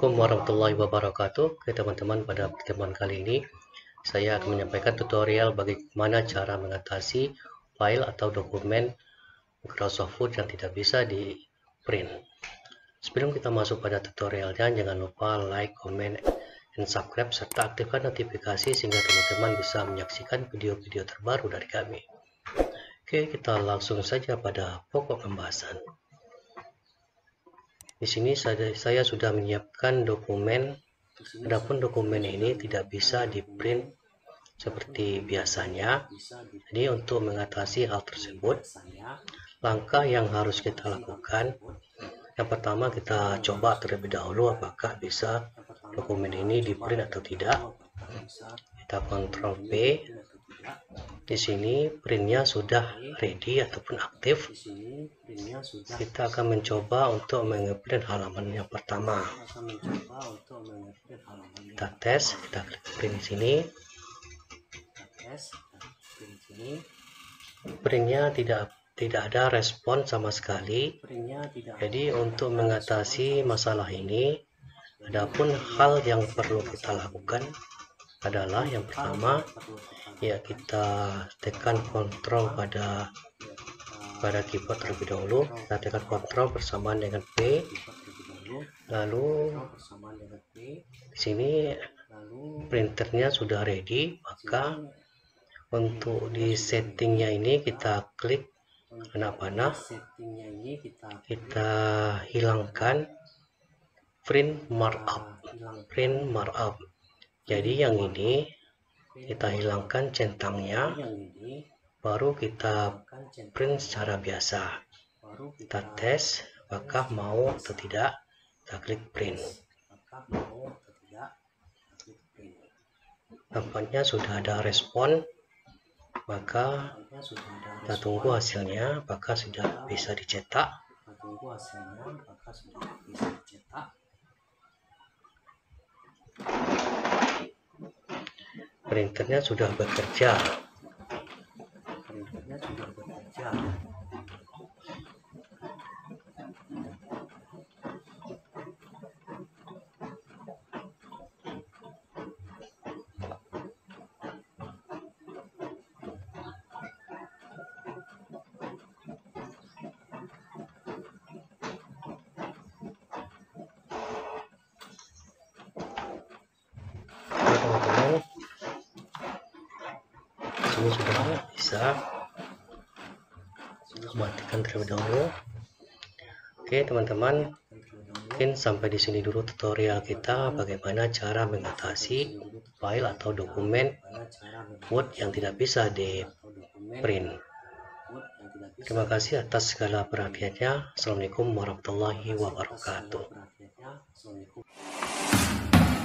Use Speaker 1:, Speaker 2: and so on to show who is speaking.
Speaker 1: Assalamualaikum warahmatullahi wabarakatuh. Oke teman-teman, pada pertemuan kali ini saya akan menyampaikan tutorial bagaimana cara mengatasi file atau dokumen Microsoft Word yang tidak bisa di print. Sebelum kita masuk pada tutorialnya, jangan lupa like, comment, dan subscribe serta aktifkan notifikasi sehingga teman-teman bisa menyaksikan video-video terbaru dari kami. Oke, kita langsung saja pada pokok pembahasan. Di sini saya sudah menyiapkan dokumen. Adapun dokumen ini tidak bisa di print seperti biasanya. Jadi untuk mengatasi hal tersebut, langkah yang harus kita lakukan, yang pertama kita coba terlebih dahulu apakah bisa dokumen ini di print atau tidak. Kita Ctrl P. Di sini printnya sudah ready ataupun aktif. Kita akan mencoba untuk mengeprint halaman yang pertama. Kita tes, kita klik print di sini. Printnya tidak ada respon sama sekali. Jadi untuk mengatasi masalah ini, adapun hal yang perlu kita lakukan adalah yang pertama, ya kita tekan kontrol pada keyboard terlebih dahulu. Kita tekan kontrol bersamaan dengan P. Lalu di sini printernya sudah ready, maka untuk di settingnya ini kita klik panah, kita hilangkan print markup. Jadi yang ini kita hilangkan centangnya, baru kita print secara biasa. Kita tes apakah mau atau tidak. Kita klik print. Nampaknya sudah ada respon, maka kita tunggu hasilnya apakah sudah bisa dicetak. Printernya sudah bekerja. Teman-teman, ini sudah bisa. Matikan terlebih dahulu. Oke teman-teman, mungkin sampai di sini dulu tutorial kita bagaimana cara mengatasi file atau dokumen Word yang tidak bisa di print. Terima kasih atas segala perhatiannya. Assalamualaikum warahmatullahi wabarakatuh.